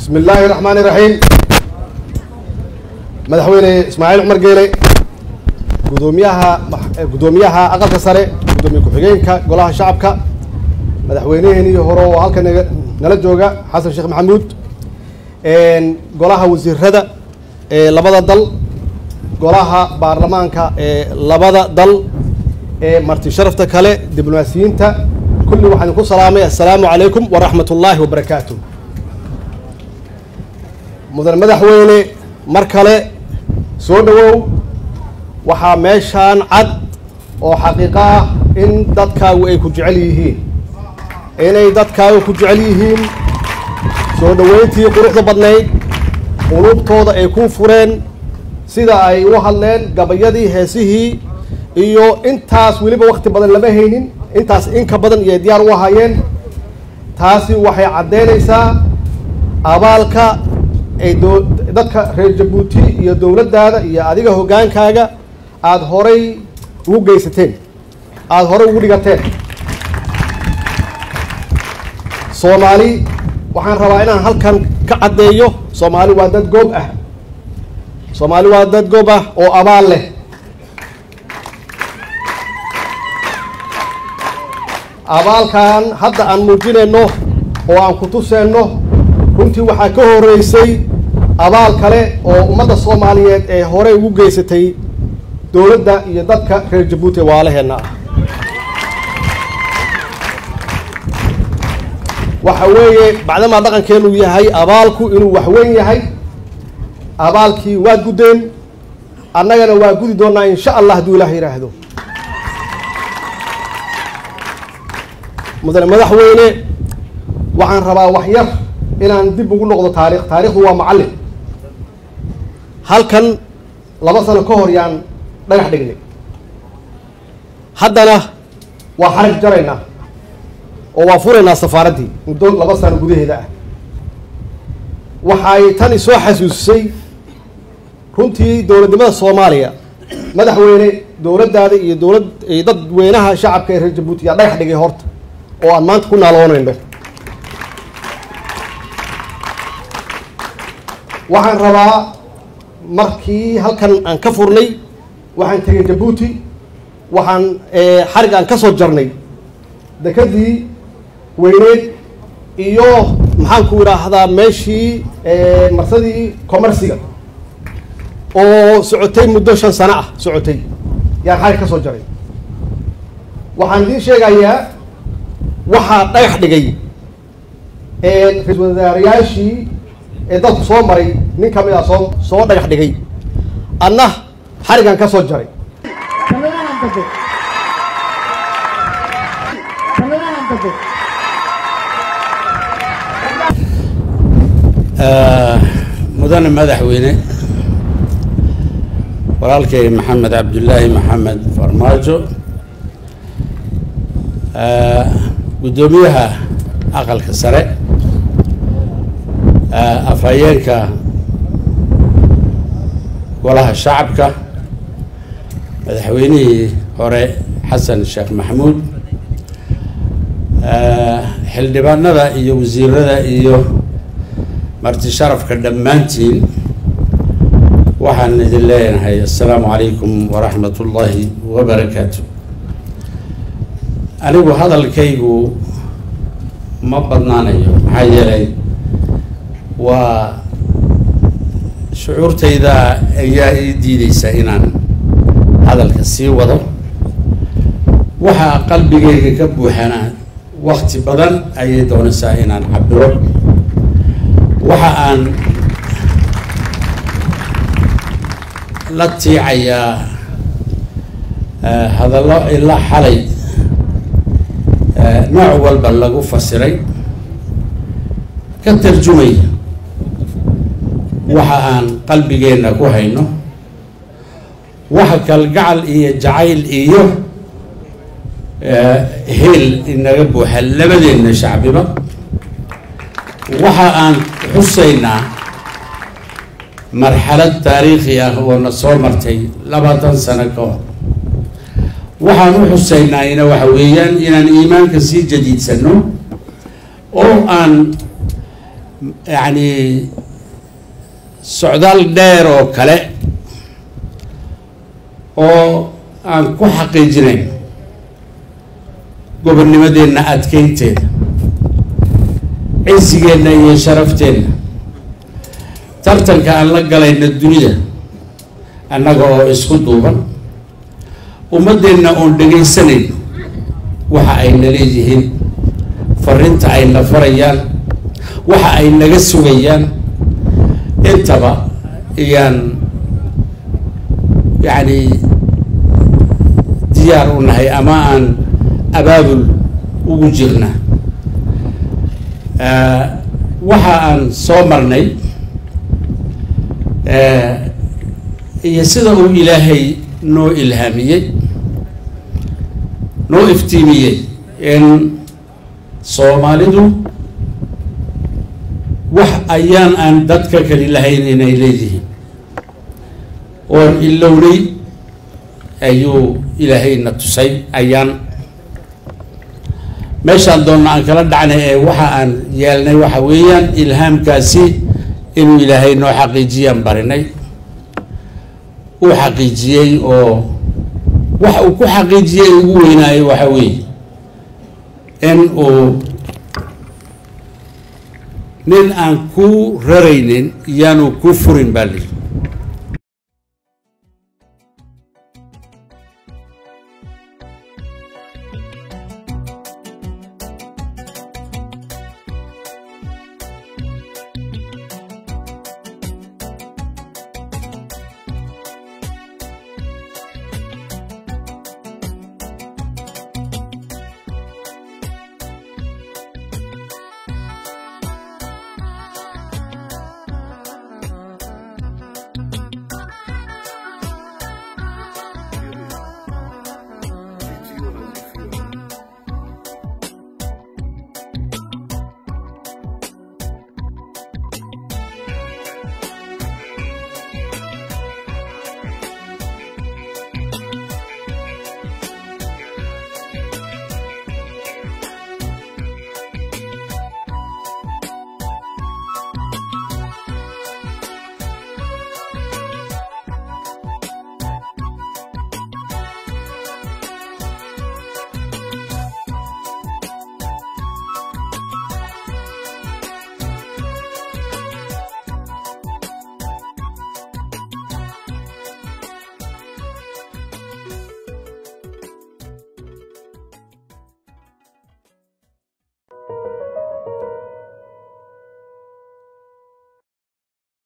بسم الله الرحمن الرحيم. مدحويني إسماعيل عمر جيلي قدوميها أقل كسرة قدومي كحجينك قولها شعبك مدحويني هني هرو هالك نلجوجا حسن الشيخ محمود قولها وزير هذا لبضة ضل قولها برلمانك لبضة ضل مرتي شرفتك هلا دبلوماسيين تا كل واحد يقول سلامي السلام عليكم ورحمة الله وبركاته. مدن مدحويني مركله سودو waxaa meeshan cad oo xaqiiqa ah in dadkaagu ay ku jecel yihiin inay dadkaagu ku jecel yihiin soo dhaweyntii quruxda badnayd qulubtooda ay ku fureen sida ay u hadleen gabayadii heesihii iyo intaas waliba waqti badan lama haynin intaas in ka badan iyo diyaar u hayeen taasi waxay cadeynaysaa abaalka ay dadka reer Jabuuti iyo dawladdaada iyo adiga hogaankaaga aad horay ugu geysateen aad horay ugu dhigateen Soomaali waxaan rabaa inaan halkan ka cadeeyo Soomaali waa dad goob ah Soomaali waa dad goob ah oo abaal leh abaalkan hadda aan muujinayno oo aan ku tusayno runtii waxaa ka horeysay abaal kale oo ummadda Soomaaliyeed ee hore ugu geysatay dawladda iyo dadka reer Jabuuti waalaheena waxa weeye bacdama dhaqankeenu yahay abaalku inuu wax weyn yahay abaalkii waa gudeen annagana waa gudi doonaa insha Allah haduu Ilaahay yiraahdo madaxweyne waxaan rabaa wax yar inaan dib ugu noqdo taariikhdu waa macallin halkan 2 sano ka hor yaan dhagax dhignay haddana waa xarag jaraynaa oo waa furaynaa safaaradii muddo 2 sano gudaheeda ah waxay tan soo xasuusay runtii dawladnimada Soomaaliya madaxweyne dawladdaada iyo dadweynaha shacabka ee reer Jabuuti yaa dhagax dhigay horta oo aan maanta ku naaloonayno waxaan rabaa markii halkan aan ka furnay waxaan tagay Jabuuti waxaan xarig aan ka soo jarnay dekadii weyneed iyo maxaan ku yiraahdaa meeshii marsadii commerciga oo socotay muddo 5 sano ah socotay yaa xarig ka soo jaray waxaan idin sheegayaa waxa dhagax dhigay ra'iisul wasaarayaashii dadku soo maray nin kamid ah soo dhagax dhigay anna xarigan ka soo jaray مدن مدحوينه walaalkay محمد عبد الله محمد فرماجو gudoomiyaha aqalka sare afayeenka golaha shacabka madaxweynihii hore xasan sheekh maxamuud xildhibaanada iyo wasiirada iyo marti sharafka dhammaantiin waxaan idin leeyahay assalaamu calaykum waraxmatullaahi wabarakaatu anigu hadalkaygu ma badnaanayo maxaa yeelay waa shucuurtayda ayaa ii diidaysa inaan hadalka sii wado waxa qalbigayga ka buuxana waqti badan ayay doonaysaa inaan cabiro waxa aan la tiicayaa hadallo ilaa xalay nooc walba lagu fasiray ka tarjumaya waxa aan qalbigeena ku hayno waxa kalgacal iyo jacayl iyo heel inaga buuxa labadeena shacbiba waxa aan xusaynaa marxalad taariikhi ah oo na soo martay 20 sano ka hor waxaan u xusaynaa ina waxa weeyaan inaan iimaanka sii jadiidsano oo aan يعني socdaal dheer oo kale oo aan ku xaqiijinayn gobonnimadeenna adkeynteeda cisigeenna iyo sharafteenna tartanka aan la galayna dunida annaga oo isku duuban ummadeenna oon dhegaysanayno waxa ay na leeyihiin farrinta ay na farayaan waxa ay naga sugayaan intaba iyaan yani diyaar u nahay ama aan abaabul ugu jirna waxa aan soo marnay iyo sida uu ilaahay noo ilhaamiyey noo iftiimiyey in Soomaalidu wax ayaan aan dadka kale lahayn inay leeyihiin oo ilowday ayuu ilaahayna tusay ayaan meeshaan doonna aan kala dhacnay ee waxa aan yeelnay waxa weeyaan ilhaamkaasi inuu ilaahay noo xaqiijiyaan barinay uu xaqiijiyey oo waxa uu ku xaqiijiyey ugu weynaayo waxa weeye in uu nin aan ku raraynin iyaanu ku furin baa